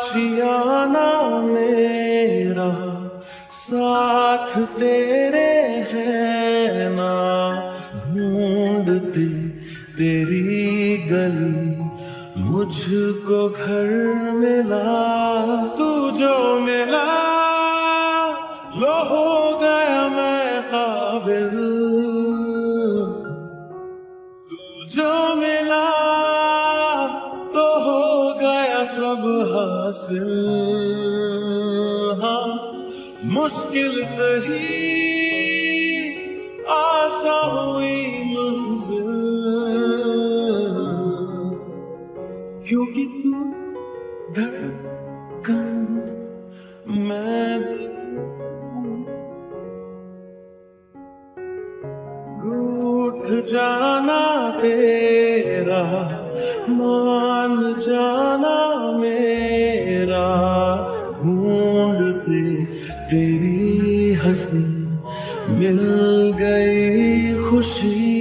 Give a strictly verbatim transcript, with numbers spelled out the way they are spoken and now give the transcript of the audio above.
आशियाना मेरा साथ तेरे है ना, ढूंढती तेरी गली मुझको घर मिला। तू जो मिला लो हो गया मैं काबिल, तू जो मिला तो हो गया सब हासिल। हाँ मुश्किल सही आसान हुई मंजिल, क्योंकि तू धड़कन मैं रूठ जाना तेरा, मान जाना मेरा, ढूंढते तेरी हंसी मिल गई खुशी।